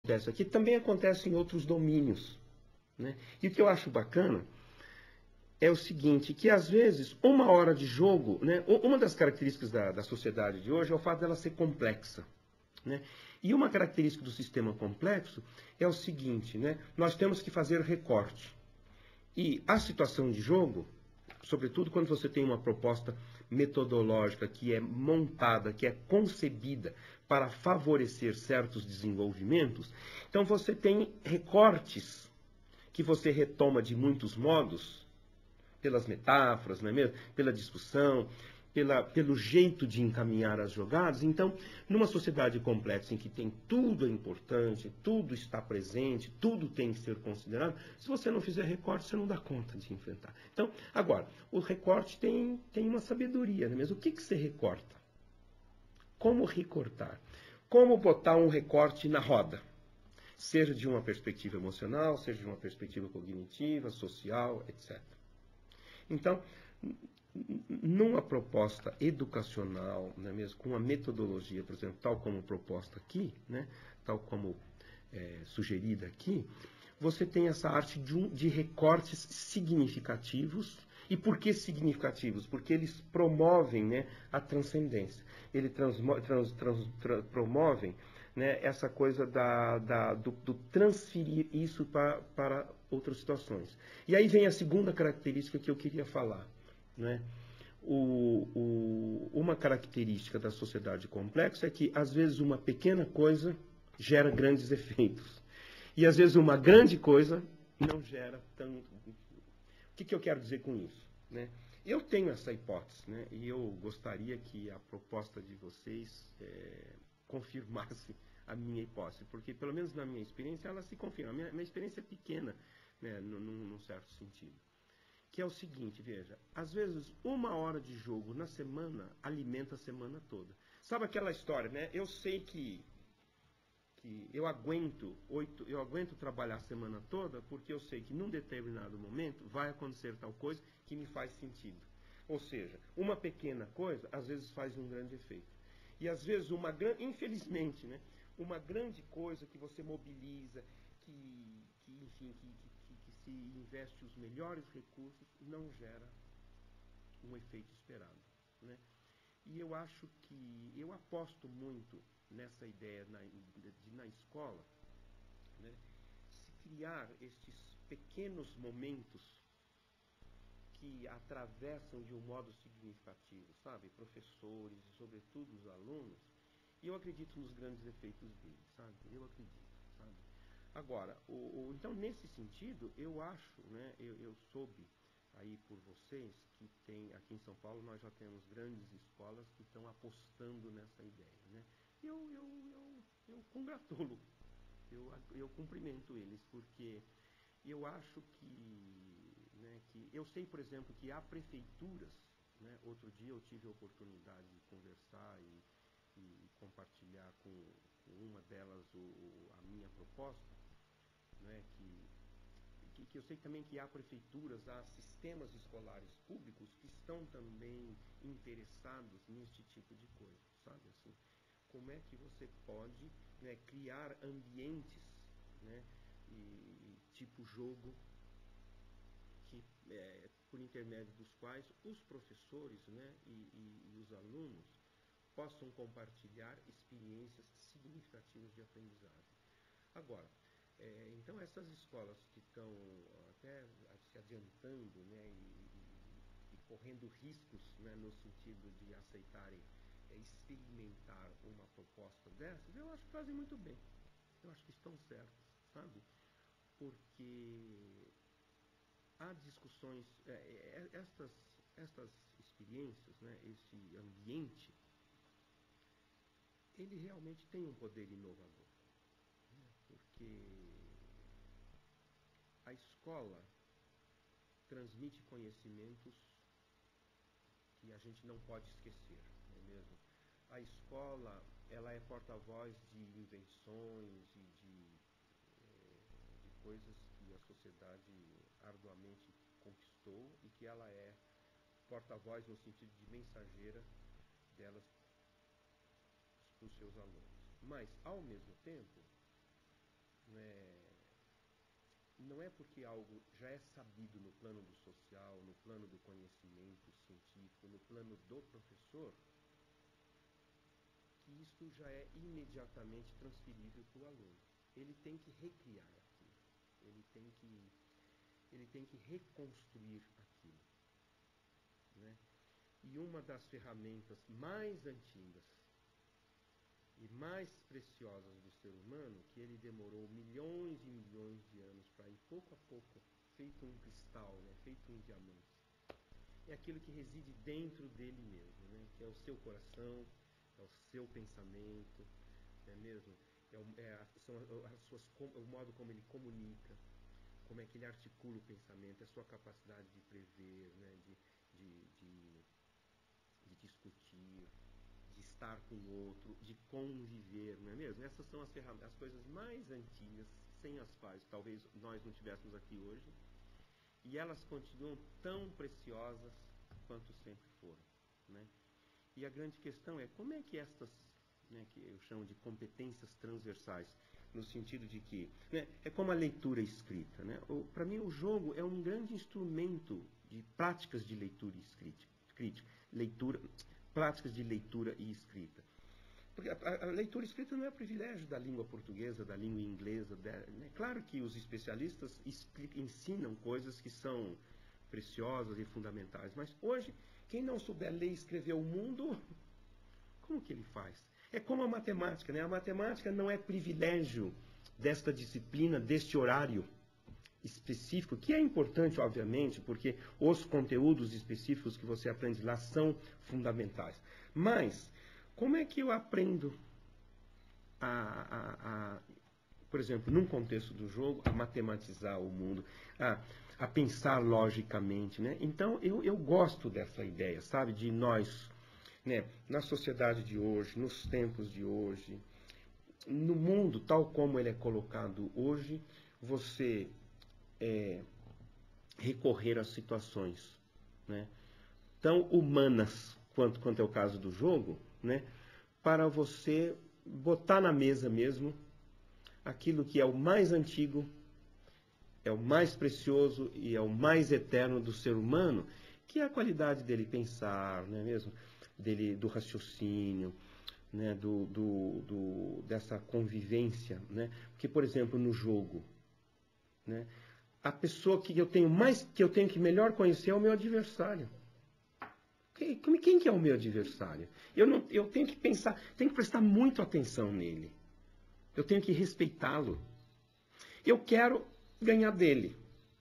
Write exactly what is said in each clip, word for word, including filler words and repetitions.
acontece aqui também acontece em outros domínios, né? E o que eu acho bacana é o seguinte, que às vezes uma hora de jogo, né, uma das características da, da sociedade de hoje é o fato dela ser complexa, né? E uma característica do sistema complexo é o seguinte, né, nós temos que fazer recorte. E a situação de jogo, sobretudo quando você tem uma proposta metodológica que é montada, que é concebida para favorecer certos desenvolvimentos, então você tem recortes que você retoma de muitos modos, pelas metáforas, não é mesmo? Pela discussão, pela, pelo jeito de encaminhar as jogadas. Então, numa sociedade complexa em que tem tudo é importante, tudo está presente, tudo tem que ser considerado, se você não fizer recorte, você não dá conta de enfrentar. Então, agora, o recorte tem, tem uma sabedoria, não é mesmo? O que, que você recorta? Como recortar? Como botar um recorte na roda? Seja de uma perspectiva emocional, seja de uma perspectiva cognitiva, social, etcétera. Então, numa proposta educacional, não é mesmo, com uma metodologia, por exemplo, tal como proposta aqui, né, tal como é, sugerida aqui, você tem essa arte de, um, de recortes significativos. E por que significativos? Porque eles promovem, né, a transcendência. Eles transmo, trans, trans, trans, promovem, né, essa coisa da, da, do, do transferir isso para, para outras situações. E aí vem a segunda característica que eu queria falar, né? O, o, uma característica da sociedade complexa é que, às vezes, uma pequena coisa gera grandes efeitos. E, às vezes, uma grande coisa não gera tanto. O que, que eu quero dizer com isso, né? Eu tenho essa hipótese, né? E eu gostaria que a proposta de vocês é, confirmasse a minha hipótese, porque, pelo menos na minha experiência, ela se confirma. A minha, minha experiência é pequena, né, num, num certo sentido. Que é o seguinte, veja, às vezes uma hora de jogo na semana alimenta a semana toda. Sabe aquela história, né? Eu sei que, que eu aguento oito, eu aguento trabalhar a semana toda porque eu sei que num determinado momento vai acontecer tal coisa que me faz sentido. Ou seja, uma pequena coisa às vezes faz um grande efeito. E às vezes uma grande, infelizmente, né? Uma grande coisa que você mobiliza, que, que enfim, que, que, que se investe os melhores recursos, não gera um efeito esperado, né? E eu acho que, eu aposto muito nessa ideia na, de, na escola, né, se criar estes pequenos momentos que atravessam de um modo significativo, sabe? Professores e, sobretudo, os alunos. E eu acredito nos grandes efeitos deles, sabe? Eu acredito, sabe? Agora, o, o, então, nesse sentido, eu acho, né, eu, eu soube aí por vocês que tem, aqui em São Paulo, nós já temos grandes escolas que estão apostando nessa ideia, né? Eu, eu, eu, eu congratulo, eu, eu cumprimento eles, porque eu acho que, né, que, eu sei, por exemplo, que há prefeituras, né, outro dia eu tive a oportunidade de conversar e, e compartilhar com, com uma delas o, o, a minha proposta, né, que, que, que eu sei também que há prefeituras, há sistemas escolares públicos que estão também interessados neste tipo de coisa, sabe, assim, como é que você pode, né, criar ambientes, né, e, tipo jogo, que, é, por intermédio dos quais os professores, né, e, e, e os alunos possam compartilhar experiências significativas de aprendizagem. Agora, é, então essas escolas que estão até se adiantando, né, e, e, e correndo riscos, né, no sentido de aceitarem, é, experimentar uma proposta dessas, eu acho que fazem muito bem. Eu acho que estão certos, sabe? Porque há discussões, é, é, estas, estas experiências, né, esse ambiente, ele realmente tem um poder inovador, né, porque a escola transmite conhecimentos que a gente não pode esquecer, não é mesmo? A escola, ela é porta-voz de invenções e de, é, de coisas que a sociedade arduamente conquistou e que ela é porta-voz no sentido de mensageira delas para os seus alunos. Mas, ao mesmo tempo, não é porque algo já é sabido no plano do social, no plano do conhecimento científico, no plano do professor, que isto já é imediatamente transferível para o aluno. Ele tem que recriar aquilo, ele tem que, ele tem que reconstruir aquilo, né? E uma das ferramentas mais antigas e mais preciosas do ser humano, que ele demorou milhões e milhões de anos para ir pouco a pouco, feito um cristal, né, feito um diamante, é aquilo que reside dentro dele mesmo, né, que é o seu coração, é o seu pensamento, não é mesmo? É, o, é a, são as suas, o modo como ele comunica, como é que ele articula o pensamento, é a sua capacidade de prever, né, de, de, de, de discutir, de estar com o outro, de conviver, não é mesmo? Essas são as, ferramentas, as coisas mais antigas, sem as quais talvez nós não estivéssemos aqui hoje, e elas continuam tão preciosas quanto sempre foram, né? E a grande questão é como é que estas, né, que eu chamo de competências transversais, no sentido de que, né, é como a leitura escrita, né? Para mim o jogo é um grande instrumento de práticas de leitura e escrita, crítica, leitura, práticas de leitura e escrita. Porque a, a, a leitura escrita não é privilégio da língua portuguesa, da língua inglesa. É né? Claro que os especialistas ensinam coisas que são preciosas e fundamentais, mas hoje, quem não souber ler e escrever o mundo, como que ele faz? É como a matemática, né? A matemática não é privilégio desta disciplina, deste horário específico, que é importante, obviamente, porque os conteúdos específicos que você aprende lá são fundamentais. Mas, como é que eu aprendo, a, a, a, por exemplo, num contexto do jogo, a matematizar o mundo, a, a pensar logicamente, né? Então, eu, eu gosto dessa ideia, sabe, de nós, né, na sociedade de hoje, nos tempos de hoje, no mundo tal como ele é colocado hoje, você é, recorrer a situações, né, tão humanas quanto, quanto é o caso do jogo, né, para você botar na mesa mesmo aquilo que é o mais antigo, é o mais precioso e é o mais eterno do ser humano, que é a qualidade dele pensar, não é mesmo? Dele, do raciocínio, né, do, do, do, dessa convivência, né? Porque, por exemplo, no jogo, né, a pessoa que eu tenho mais, que eu tenho que melhor conhecer é o meu adversário. Quem, quem que é o meu adversário? Eu, não, eu tenho que pensar, tenho que prestar muito atenção nele. Eu tenho que respeitá-lo. Eu quero ganhar dele.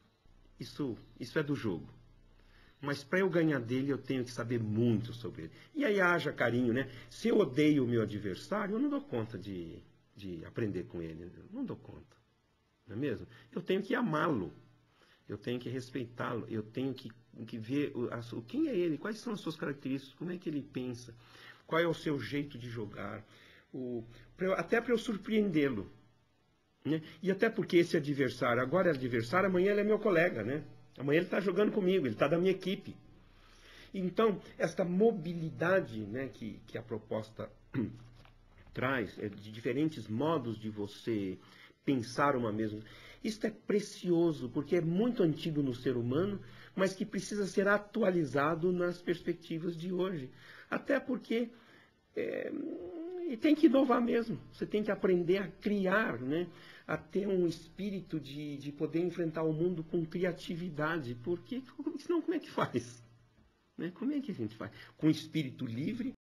Isso, isso é do jogo. Mas para eu ganhar dele, eu tenho que saber muito sobre ele. E aí haja carinho, né? Se eu odeio o meu adversário, eu não dou conta de, de aprender com ele. Eu não dou conta. Não é mesmo? Eu tenho que amá-lo. Eu tenho que respeitá-lo. Eu tenho que, que ver o, a, o, quem é ele, quais são as suas características, como é que ele pensa, qual é o seu jeito de jogar. O, pra eu, até para eu surpreendê-lo. Né? E até porque esse adversário, agora é adversário, amanhã ele é meu colega, né? Amanhã ele está jogando comigo, ele está da minha equipe. Então, esta mobilidade, né, que, que a proposta traz, é, de diferentes modos de você pensar uma mesma... Isso é precioso, porque é muito antigo no ser humano, mas que precisa ser atualizado nas perspectivas de hoje. Até porque... É, e tem que inovar mesmo. Você tem que aprender a criar, né? A ter um espírito de, de poder enfrentar o mundo com criatividade. Porque senão como é que faz? Né? Como é que a gente faz? Com espírito livre,